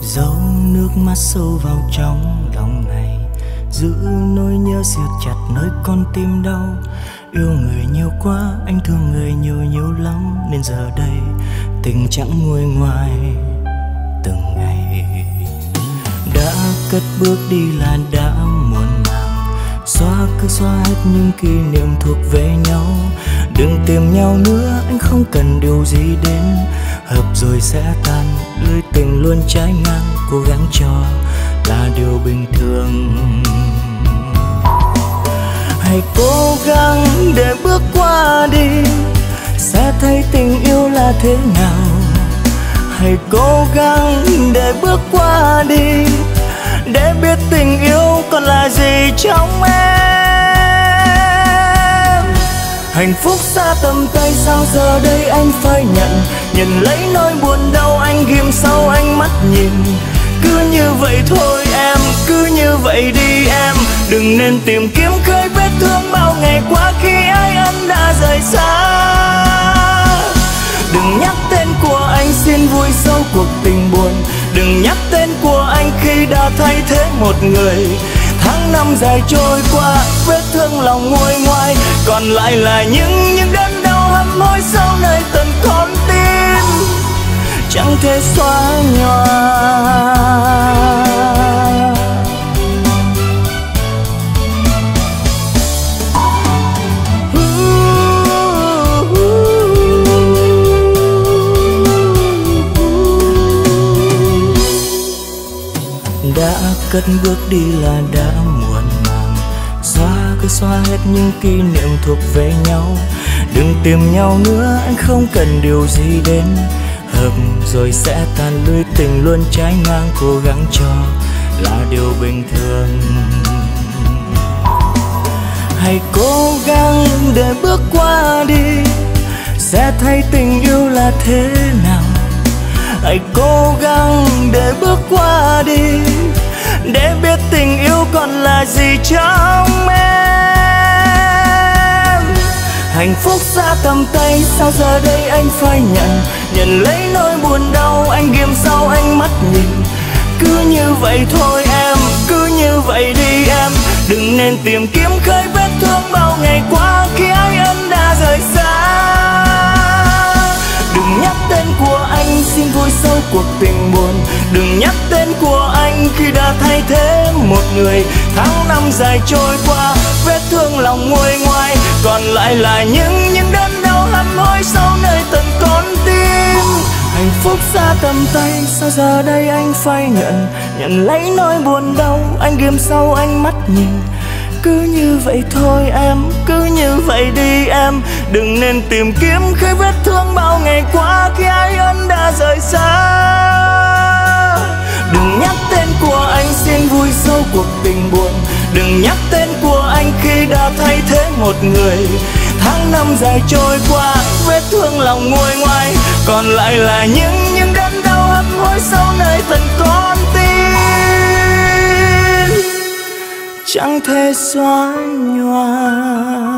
Dấu nước mắt sâu vào trong lòng này, giữ nỗi nhớ siết chặt nơi con tim đau. Yêu người nhiều quá, anh thương người nhiều nhiều lắm, nên giờ đây tình chẳng nguôi ngoai từng ngày. Đã cất bước đi là đã muộn màng, cứ xóa hết những kỷ niệm thuộc về nhau. Đừng tìm nhau nữa, anh không cần điều gì đến, hợp rồi sẽ tan, lưới tình luôn trái ngang. Cố gắng cho là điều bình thường, hãy cố gắng để bước qua đi, sẽ thấy tình yêu là thế nào. Hãy cố gắng để bước qua đi, để biết tình yêu còn là gì trong em. Hạnh phúc xa tầm tay, sao giờ đây anh phải nhận lấy nỗi buồn đau anh ghim sau ánh mắt nhìn. Cứ như vậy thôi em, cứ như vậy đi em, đừng nên tìm kiếm khơi vết thương bao ngày qua khi ai anh đã rời xa. Đừng nhắc tên của anh, xin vui sâu cuộc tình buồn. Đừng nhắc tên của anh khi đã thay thế một người. Tháng năm dài trôi qua, vết thương lòng nguôi ngoai, còn lại là những đớn đau hằn hối sâu nơi tận con tim, chẳng thể xóa nhòa. Đã cất bước đi là đã muộn màng, cứ xóa hết những kỷ niệm thuộc về nhau. Đừng tìm nhau nữa, anh không cần điều gì đến, hợp rồi sẽ tan, lưới tình luôn trái ngang. Cố gắng cho là điều bình thường, hãy cố gắng để bước qua đi, sẽ thấy tình yêu là thế nào. Hãy cố gắng để bước qua đi, để biết tình yêu còn là gì trong em. Hạnh phúc xa tầm tay, sao giờ đây anh phải nhận lấy nỗi buồn đau anh ghim sau ánh mắt nhìn. Cứ như vậy thôi em, cứ như vậy đi em, đừng nên tìm kiếm khơi vết thương bao ngày qua khi ai anh đã rời xa. Đừng nhắc tên của anh, xin vui sâu cuộc tình buồn. Đừng nhắc tên của anh khi đã thay thế một người. Tháng năm dài trôi qua, vết thương lòng nguôi ngoai, còn lại là những đớn đau hằn hối sâu nơi tận con tim. Hạnh phúc xa tầm tay, sao giờ đây anh phải nhận lấy nỗi buồn đau anh ghim sau ánh mắt nhìn. Cứ như vậy thôi em, cứ như vậy đi em, đừng nên tìm kiếm khơi vết thương bao ngày qua khi ai anh đã rời xa. Đừng nhắc tên của anh, xin vui sâu cuộc tình buồn. Đừng nhắc tên của anh khi đã thay thế một người. Tháng năm dài trôi qua, vết thương lòng nguôi ngoai, còn lại là những đớn đau hằn hối sâu nơi tận con tim, chẳng thể xóa nhòa.